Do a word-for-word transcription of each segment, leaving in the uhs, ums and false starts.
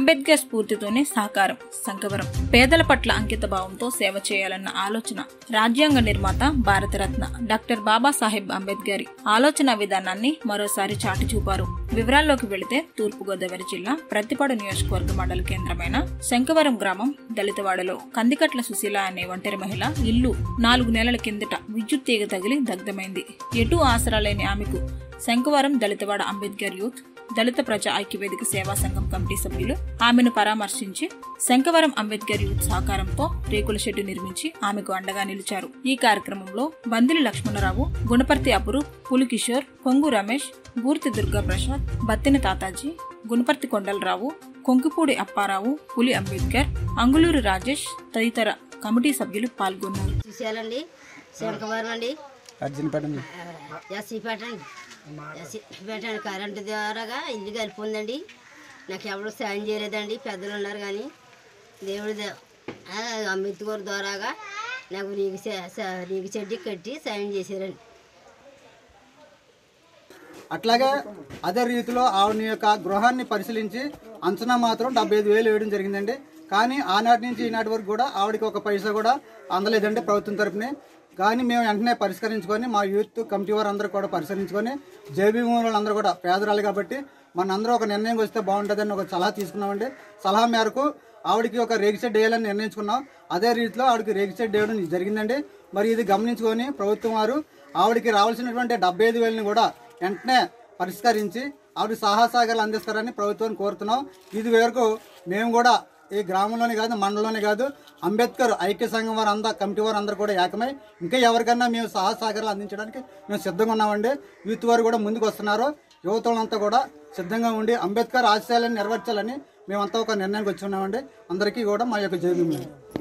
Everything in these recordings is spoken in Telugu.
అంబేద్కర్ స్ఫూర్తితోనే సాకారం శంఖవరం. పేదల పట్ల అంకిత భావంతో సేవ చేయాలన్న ఆలోచన రాజ్యాంగ నిర్మాత భారతరత్న డాక్టర్ బాబాసాహెబ్ అంబేద్కర్ ఆలోచన విధానాన్ని మరోసారి చాటి చూపారు. వివరాల్లోకి వెళితే తూర్పుగోదావరి జిల్లా ప్రత్తిపాడు నియోజకవర్గ మండల కేంద్రమైన శంఖవరం గ్రామం దళితవాడలో కందికట్ల సుశీల అనే ఒంటరి మహిళ ఇల్లు నాలుగు నెలల కిందట విద్యుత్ తీగ తగిలి దగ్ధమైంది. ఎటూ ఆసరా లేని ఆమెకు శంఖవరం దళితవాడ అంబేద్కర్ యూత్ దళిత ప్రజా ఐక్యవేదిక సేవా సంఘం కమిటీ సభ్యులు ఆమెను పరామర్శించి శంఖవరం అంబేద్కర్ యూత్ సహకారంతో రేకుల షెడ్డు నిర్మించి ఆమెకు అండగా నిలిచారు. ఈ కార్యక్రమంలో బందిలి లక్ష్మణరావు, గుణపర్తి అపురు, పులికిషోర్, కొంగు రమేష్, బూర్తి దుర్గా ప్రసాద్, బత్తిన తాతాజీ, గుణపర్తి కొండలరావు, కొంకిపూడి అప్పారావు, పులి అంబేద్కర్, అంగులూరు రాజేష్ తదితర కమిటీ సభ్యులు పాల్గొన్నారు. కరెంటు ద్వారాగా ఇల్లు కలిపిందండి. నాకు ఎవరు సాయం చేయలేదండి, పెద్దలు ఉన్నారు కానీ దేవుడి అంబేద్కర్ ద్వారాగా నాకు రీగి రీగి చెడ్డి కట్టి సాయం చేశారండి. అట్లాగే అదే రీతిలో ఆవిడ యొక్క గృహాన్ని పరిశీలించి అంచనా మాత్రం డెబ్బై ఐదు వేలు వేయడం జరిగిందండి. కానీ ఆనాటి నుంచి ఈనాటి వరకు కూడా ఆవిడకి ఒక పైసా కూడా అందలేదండి ప్రభుత్వం తరపున. కానీ మేము వెంటనే పరిష్కరించుకొని మా యూత్ కమిటీ వారు అందరూ కూడా పరిశీలించుకొని జేబీ వాళ్ళందరూ కూడా పేదరాలు కాబట్టి మనందరూ ఒక నిర్ణయం వస్తే బాగుంటుందని ఒక సలహా తీసుకున్నామండి. సలహా మేరకు ఆవిడకి ఒక రేగి షెడ్ వేయాలని నిర్ణయించుకున్నాం. అదే రీతిలో ఆవిడకి రేగి షెడ్ వేయడం జరిగిందండి. మరి ఇది గమనించుకొని ప్రభుత్వం వారు ఆవిడకి రావాల్సినటువంటి డెబ్బై ఐదు వేలని కూడా వెంటనే పరిష్కరించి ఆవిడ సహాసాగాలు అందిస్తారని ప్రభుత్వాన్ని కోరుతున్నాం. ఇది వరకు మేము కూడా ఈ గ్రామంలోనే కాదు మండలంలోనే కాదు అంబేద్కర్ ఐక్య సంఘం వారు అంతా కమిటీ వారు అందరూ కూడా ఏకమై ఇంకా ఎవరికన్నా మేము సహాసాగరాలు అందించడానికి మేము సిద్ధంగా ఉన్నామండి. యూత్ వారు కూడా ముందుకు వస్తున్నారు. యువతలంతా కూడా సిద్ధంగా ఉండి అంబేద్కర్ ఆశయాలను నెరవేర్చాలని మేమంతా ఒక నిర్ణయానికి వచ్చి ఉన్నామండి. అందరికీ కూడా మా యొక్క జైలు.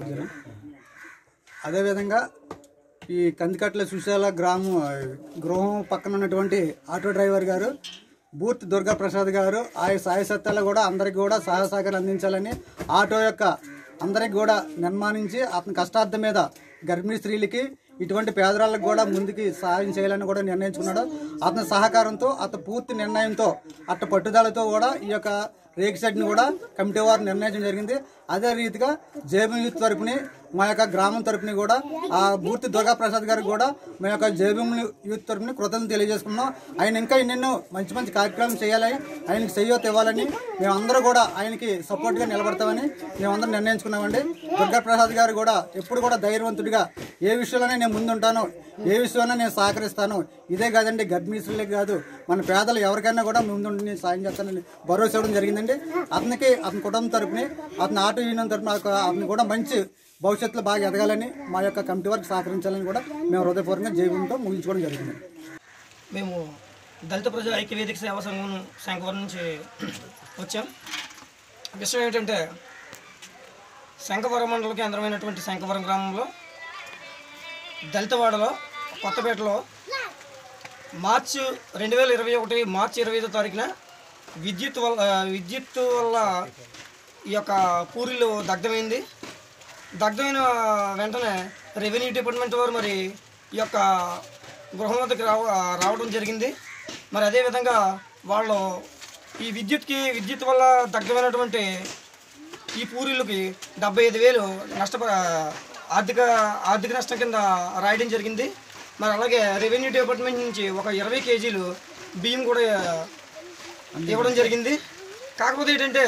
అదేవిధంగా ఈ కందికట్ల సుశాల గ్రామం గృహం పక్కన ఉన్నటువంటి ఆటో డ్రైవర్ గారు బూర్తి దుర్గా ప్రసాద్ గారు ఆయన సాయసత్తాలు కూడా అందరికి కూడా సహాయ సహకారం అందించాలని ఆటో యొక్క అందరికి కూడా నిర్మాణించి అతని కష్టార్థం మీద గర్భిణీ స్త్రీలకి ఇటువంటి పేదరాళ్ళకు కూడా ముందుకి సహాయం చేయాలని కూడా నిర్ణయించుకున్నాడు. అతని సహకారంతో అతని పూర్తి నిర్ణయంతో అట్ట పట్టుదలతో కూడా ఈ యొక్క రేక్ షెడ్ని కూడా కమిటీ వారు నిర్ణయించడం జరిగింది. అదే రీతిగా జేబీ యూత్ తరపుని మా యొక్క గ్రామం తరపుని కూడా ఆ బూర్తి దుర్గా ప్రసాద్ గారికి కూడా మా యొక్క జేబీ యూత్ తరపుని కృతజ్ఞతలు తెలియజేసుకున్నాం. ఆయన ఇంకా ఎన్నెన్నో మంచి మంచి కార్యక్రమం చేయాలని ఆయనకి సయ్యోత్ ఇవ్వాలని మేమందరూ కూడా ఆయనకి సపోర్ట్గా నిలబడతామని మేమందరం నిర్ణయించుకున్నామండి. దుర్గా ప్రసాద్ గారు కూడా ఎప్పుడు కూడా ధైర్యవంతుడిగా ఏ విషయంలోనే నేను ముందుంటాను, ఏ విషయంలో నేను సహకరిస్తాను, ఇదే కాదండి గర్భిణీసులే కాదు మన పేదలు ఎవరికైనా కూడా ముందుండి నేను సాయం చేస్తానని భరోసా ఇవ్వడం జరిగిందండి. అతనికి అతని కుటుంబం తరపుని అతని ఆటో యూనియన్ తరపున అతను కూడా మంచి భవిష్యత్తులో బాగా ఎదగాలని మా యొక్క కమిటీ వారికి సహకరించాలని కూడా మేము హృదయపూర్వకంగా జైవంతో ముగించుకోవడం జరిగింది. మేము దళిత ప్రజా ఐక్యవేదిక సేవా సంఘం శంఖవరం నుంచి వచ్చాం. విషయం ఏంటంటే శంఖవరం మండల కేంద్రమైనటువంటి శంఖవరం గ్రామంలో దళితవాడలో కొత్తపేటలో మార్చి రెండు వేల ఇరవై ఒకటి మార్చి ఇరవై ఐదో తారీఖున విద్యుత్ వల్ల విద్యుత్ వల్ల ఈ యొక్క పూరిలో దగ్ధమైంది. దగ్ధమైన వెంటనే రెవెన్యూ డిపార్ట్మెంట్ వారు మరి ఈ యొక్క గృహం వద్దకు రావ రావడం జరిగింది. మరి అదేవిధంగా వాళ్ళు ఈ విద్యుత్కి విద్యుత్ వల్ల దగ్ధమైనటువంటి ఈ పూరిలకి డెబ్బై ఐదు వేలు నష్ట ఆర్థిక ఆర్థిక నష్టం కింద రాయడం జరిగింది. మరి అలాగే రెవెన్యూ డిపార్ట్మెంట్ నుంచి ఒక ఇరవై కేజీలు బియ్యం కూడా ఇవ్వడం జరిగింది. కాకపోతే ఏంటంటే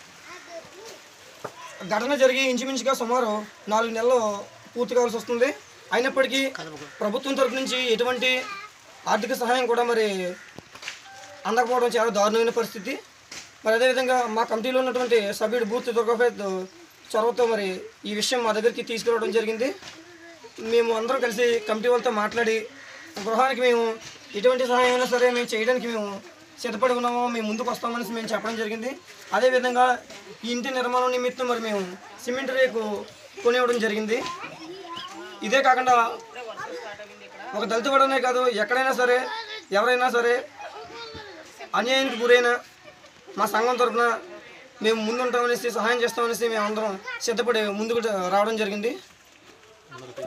ఘటన జరిగి ఇంచుమించుగా సుమారు నాలుగు నెలలు పూర్తి కావాల్సి వస్తుంది. అయినప్పటికీ ప్రభుత్వం తరపు నుంచి ఎటువంటి ఆర్థిక సహాయం కూడా మరి అందకపోవడం చాలా దారుణమైన పరిస్థితి. మరి అదేవిధంగా మా కమిటీలో ఉన్నటువంటి సభ్యుడు బూర్తి దుర్గాపేట్ చొరవతో మరి ఈ విషయం మా దగ్గరికి తీసుకురావడం జరిగింది. మేము అందరం కలిసి కమిటీ వాళ్ళతో మాట్లాడి గృహానికి మేము ఎటువంటి సహాయం అయినా సరే మేము చేయడానికి మేము సిద్ధపడి ఉన్నామో మేము ముందుకు వస్తామని మేము చెప్పడం జరిగింది. అదేవిధంగా ఈ ఇంటి నిర్మాణం నిమిత్తం మరి మేము సిమెంట్ రేకు కొనివ్వడం జరిగింది. ఇదే కాకుండా ఒక దళితవాడనే కాదు ఎక్కడైనా సరే ఎవరైనా సరే అన్యాయానికి గురైన మా సంఘం తరఫున మేము ముందుంటామనేసి సహాయం చేస్తామనేసి మేము అందరం సిద్ధపడి ముందుకు రావడం జరిగింది.